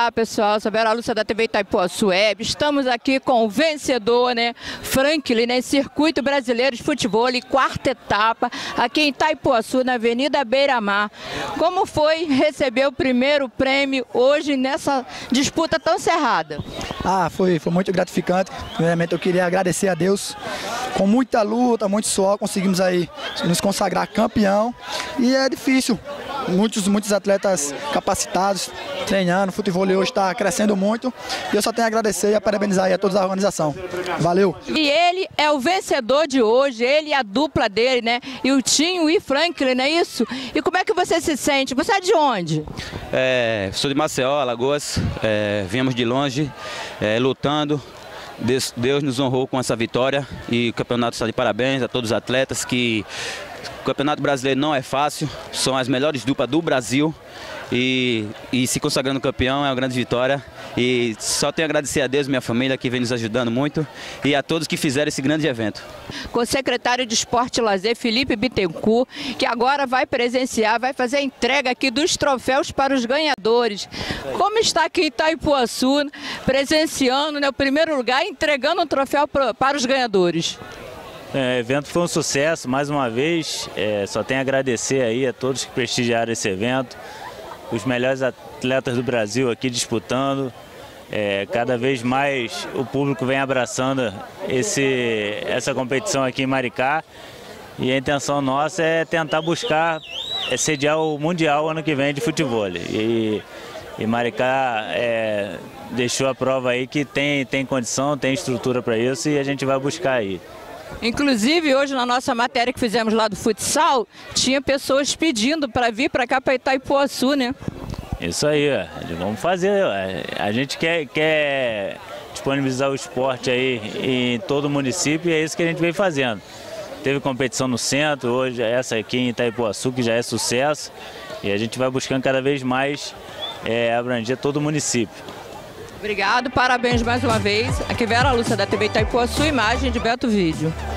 Olá pessoal, sou a Vera Lúcia da TV Itaipuaçu Web. Estamos aqui com o vencedor, Franklin, Circuito Brasileiro de Futebol, quarta etapa, aqui em Itaipuaçu, na Avenida Beira-Mar. Como foi receber o primeiro prêmio hoje nessa disputa tão cerrada? Foi muito gratificante. Primeiramente eu queria agradecer a Deus. Com muita luta, muito suor, conseguimos aí nos consagrar campeão. E é difícil. Muitos atletas capacitados, treinando, o futebol hoje está crescendo muito. E eu só tenho a agradecer e a parabenizar aí a toda a organização. Valeu! E ele é o vencedor de hoje, ele e a dupla dele, E o Tinho e Franklin, não é isso? E como é que você se sente? Você é de onde? Sou de Maceió, Alagoas. Viemos de longe, lutando. Deus nos honrou com essa vitória e o campeonato está de parabéns a todos os atletas. Que o Campeonato Brasileiro não é fácil, são as melhores duplas do Brasil e se consagrando campeão é uma grande vitória. E só tenho a agradecer a Deus e minha família que vem nos ajudando muito e a todos que fizeram esse grande evento. Com o secretário de Esporte e Lazer, Felipe Bittencourt, que agora vai presenciar, vai fazer a entrega aqui dos troféus para os ganhadores. Como está aqui em Itaipuaçu, presenciando o primeiro lugar, entregando um troféu para os ganhadores? O evento foi um sucesso, mais uma vez. Só tenho a agradecer aí a todos que prestigiaram esse evento. Os melhores atletas do Brasil aqui disputando. Cada vez mais o público vem abraçando essa competição aqui em Maricá. E a intenção nossa é tentar buscar sediar o Mundial ano que vem de futebol. E Maricá deixou a prova aí que tem condição, tem estrutura para isso e a gente vai buscar aí. Inclusive, hoje na nossa matéria que fizemos lá do futsal, tinha pessoas pedindo para vir para cá, para Itaipuaçu, Isso aí, vamos fazer. A gente quer disponibilizar o esporte aí em todo o município e é isso que a gente vem fazendo. Teve competição no centro, hoje essa aqui em Itaipuaçu, que já é sucesso, e a gente vai buscando cada vez mais abranger todo o município. Obrigado, parabéns mais uma vez. Aqui Vera Lúcia da TV Itaipuaçu, imagem de Beto Vídeo.